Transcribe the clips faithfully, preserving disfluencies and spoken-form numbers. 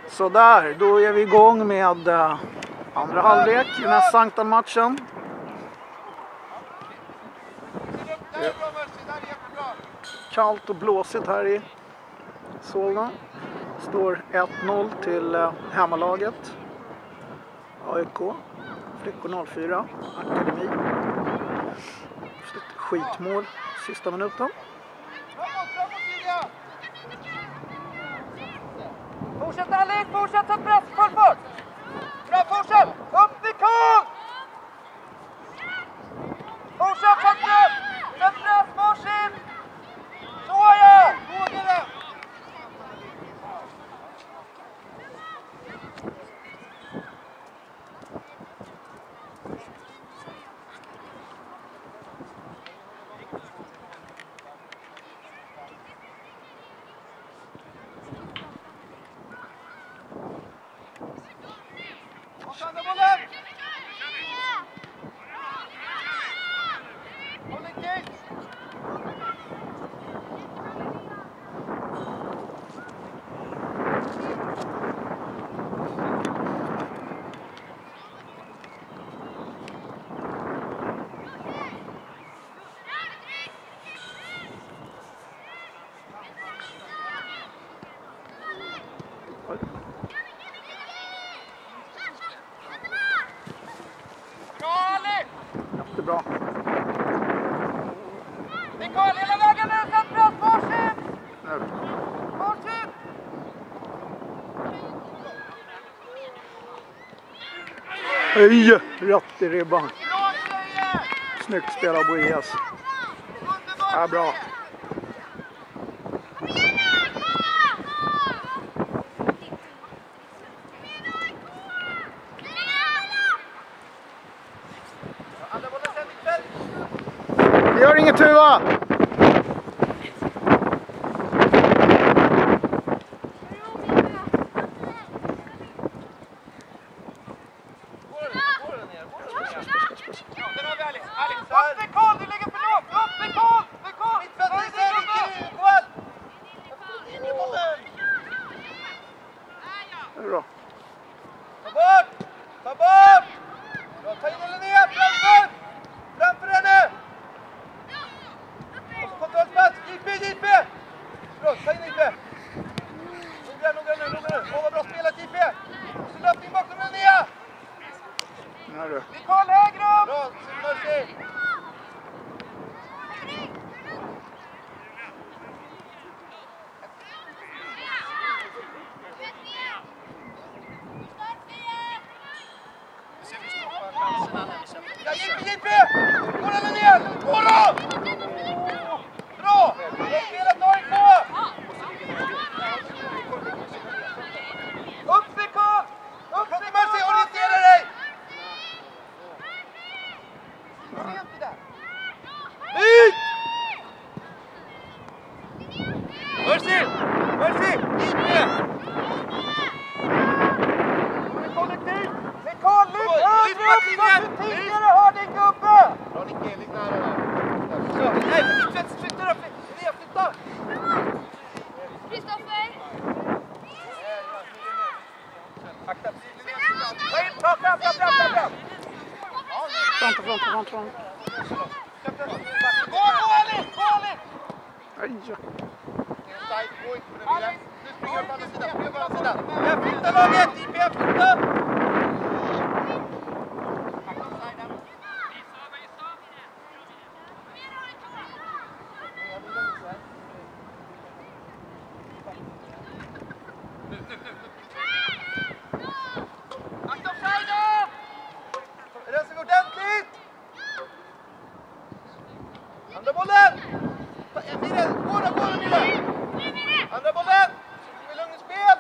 Så där, då är vi igång med uh, andra halvlek i den här Sanktan-matchen. Det är kallt och blåsigt här i Solna. Står ett noll till uh, hemmalaget. A I K, Flickor noll fyra, Akademi. Ett skitmål sista minuten. Fortsätt Alex, fortsätt ta press, full fart! Bra, fortsätt! Upp till kom! Fortsätt, sätt press! Sätt press, varsin! Så ja! Vågare! Andra bollen! Håll en kick! Jättebra. Mikael, hela vägen nu, sätt press, varsin! Varsin! Hej! Rätt i ribban. Snyggt spel av Boias. Ja, bra. Det gör inget Tuva! Upp med Karl, du ligger för lågt! Upp med Karl! Med Karl! Det är bra. Ta bort! Ta bort! Ta in Linnea, framför! Framför henne! Och så kontrollspass! J P, J P! Bra, ta in J P! Noggrann, noggrann nu, noggrann nu! Åh, vad bra spelat J P! Och så löpning bakom Linnea! Ja, du. Mikael Hägrum! Bra, Mercy! Ja, J P, J P! Gå den ner! Gå då! Bra! Bra spelat A I K! Upp Mikael! Upp till Mercy, orientera dig! Ut! Mercy! Mercy! J P! Kollektiv! Mikael, lyft högre upp som du tidigare har din gubbe! Bra Nicke, ligg nära där. Så, nej, flytta, flytta upp! Ner, flytta! Kristoffer! Akta! Ta in, ta fram, fram, fram, fram, fram! Framför, framför, framför, framför. Gå, gå Alice, gå Alice! Aj. Nu springer jag på andra sidan, springer på andra sidan. Jag flyttar laget, I P, jag flyttar! Akta offsiden! Rensar vi ordentligt! Andra bollen! Mira, gå då, gå då Mira! Andra bollen! Så vi lugn i spel!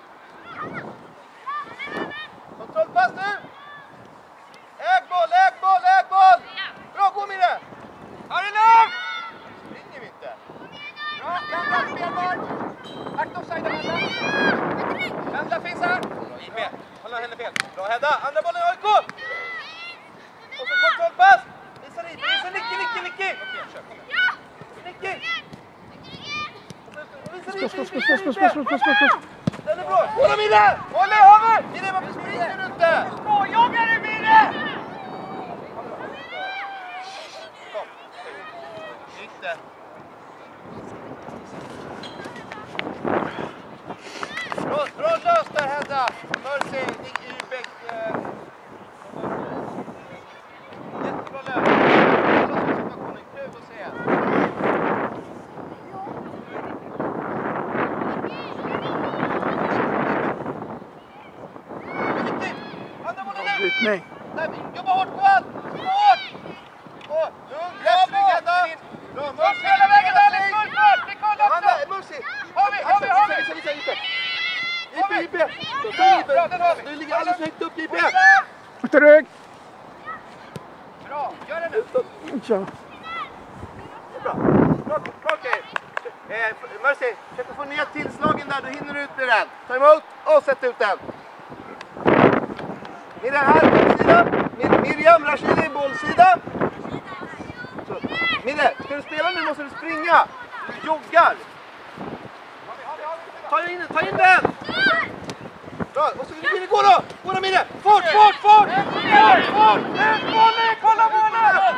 Kontrollpass nu! Äg boll, äg boll, äg boll! Bra, gå Mira! Har du lugnt! Springer vi inte? Bra, vända, spelbar! Akta offsiden, vända! Vända finns här! I P, hålla henne fel. Bra, Hedda! Andra bollen, A I K! Och så kontrollpass! Visa dit, visa Nicky, Nicky, Nicky! Nicky! Spus, spus, spus, spus, spus, spus, spus, spus. Den är bra! Hålla Mille! Håll i havet! Mille, varför springer du inte? Småjoggar du Mille! Kom. Gick det? Bra, bra löst där Hedda! Mercy, Nick Yrbeck. Eh... Jättebra löst. Situationen, kul att se. Nej. Jobba hårt på allt! Jobba hårt! Lugn, rätt Hedda! Bra, Mercy hela vägen Alice! Fullfart! Vi kollar också! Mercy! Har vi, har vi, har vi! Visa, visa, visa! J P, J P! Bra, den har vi! Du ligger alldeles högt upp, J P! Akta rygg! Bra, gör det nu! Tja. Bra, bra, bra okej. Eh, Mercy, försök få ner tillslagen där, du hinner ut med den. Ta emot och sätt ut den. Miriam här, bollsida. Mir Miriam, Rashidi, bollsida. Så. Miriam, ska du spela nu måste du springa. Du joggar. Ta in, ta in den. Bra, och så vill vi gå då. Gå då Miriam. Fort, fort, fort. Fort, fort. Ut bollen, kolla bollen.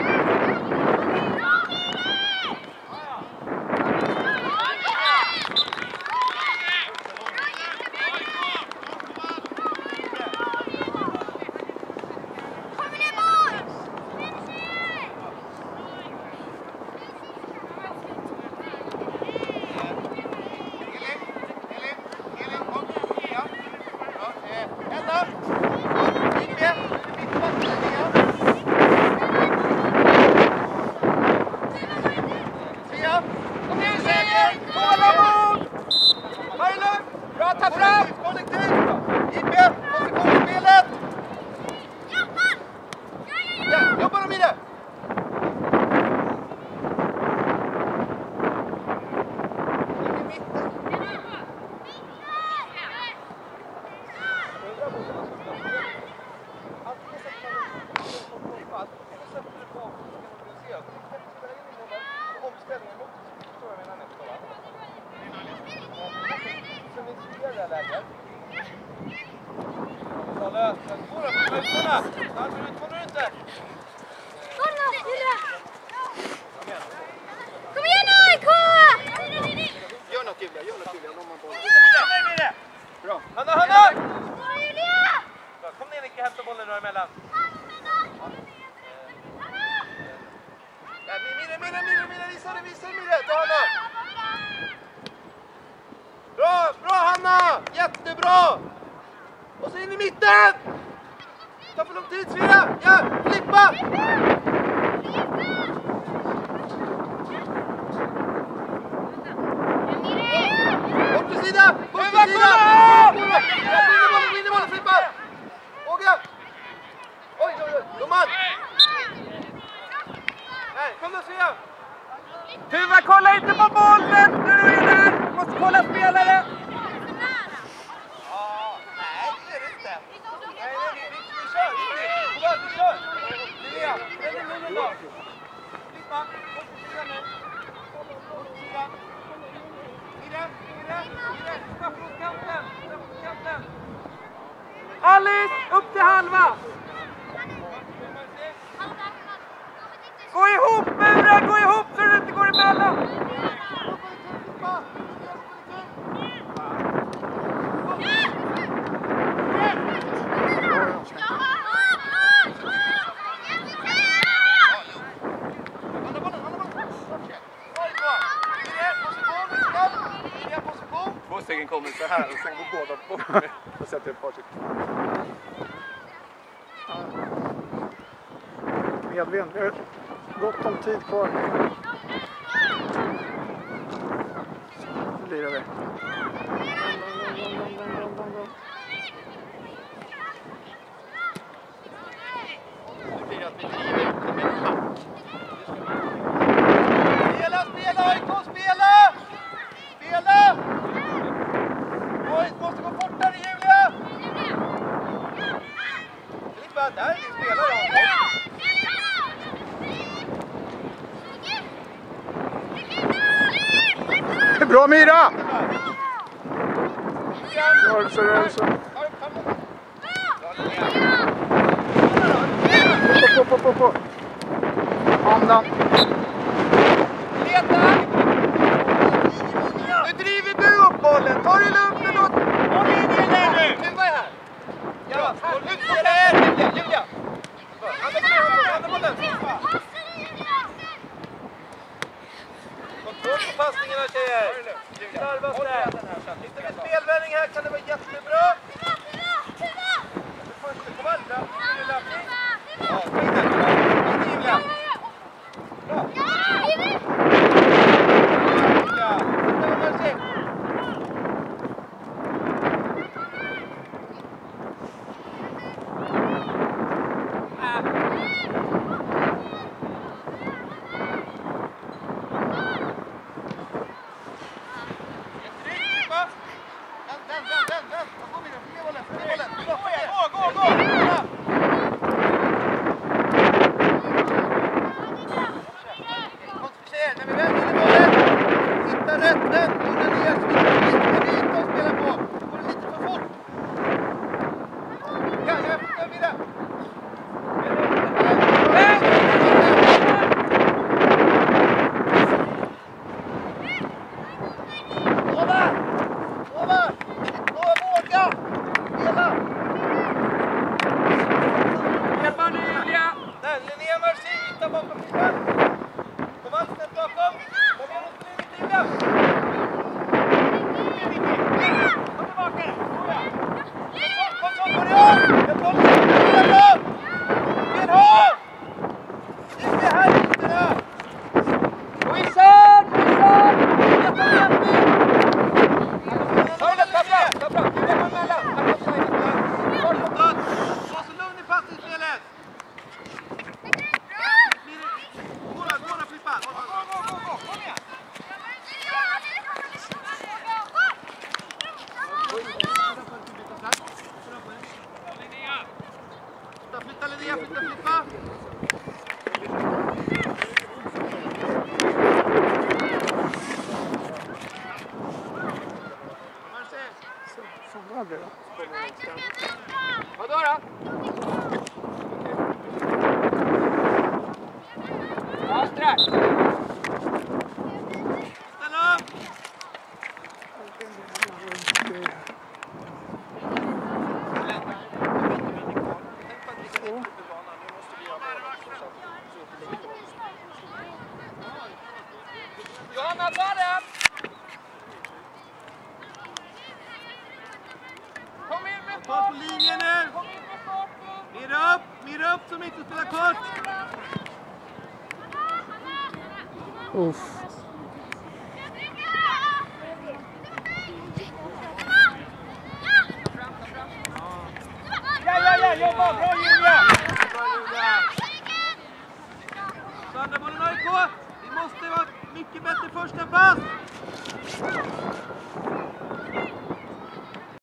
Och så in i mitten! Ta för lång tid, Svea! Ja, flippa! Bort till sida! Bort till sida! Vinner bollen, vinner bollen, flippa! Åga! Oj, oj, oj, domaren! Nej, kom då Svea! Tuva, kolla inte på bollen när du är där! Måste kolla spelare! Alice, upp till halva! Gå ihop, Mura! Gå ihop så du inte går emellan! Två stycken kommer så här och sen går båda på och sätter ett par stycken. Medvind, vi har gott om tid kvar. Nu lirar vi. Spela, spela, A I K, spela! Spela! Oj, måste gå fortare, Julia! Filippa, där är din spelare. Bra Mira! Rörelse. Upp, upp, upp, upp, upp. Andan. Leta! Nu driver du upp bollen. Ta det lugnt nu. Håll in i den nu. Nu var jag här. Ja, nu ska det här. Julia, Julia. Andra bollen, andra bollen. Kontroll på passningarna, tjejer. Slarvas där. Lite med spelvändning här kan det vara jättebra. Du får inte komma andra. Ja, ta in den. In i Julia. Bra. Ja, det var Mercy. Flytta Linnea, flytta, flytta! Så var det då. Vad då då? Ja, strax! Ställ upp! Johanna, ta den! Kom in med Ta på linjen nu! Mira upp! Mira upp som inte spelar kort! Uff. Ja, ja, ja! Jobba! Bra Julia! Bra Julia! Sandra, bollen A I K! Vi måste vara mycket bättre första pass!